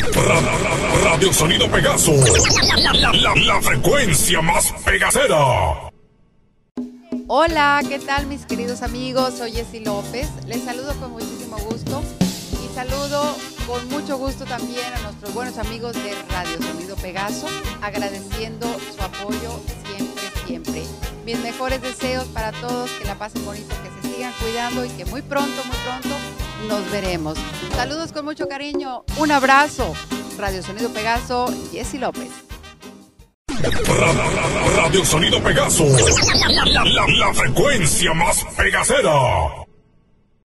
Radio Sonido Pegaso. La frecuencia más pegasera. Hola, ¿qué tal mis queridos amigos? Soy Jessy López. Les saludo con muchísimo gusto y saludo con mucho gusto también a nuestros buenos amigos de Radio Sonido Pegaso, agradeciendo su apoyo siempre. Mis mejores deseos para todos, que la pasen bonito, que se sigan cuidando y que muy pronto nos veremos. Saludos con mucho cariño, un abrazo. Radio Sonido Pegaso, Jessy López. Radio Sonido Pegaso. La frecuencia más pegasera.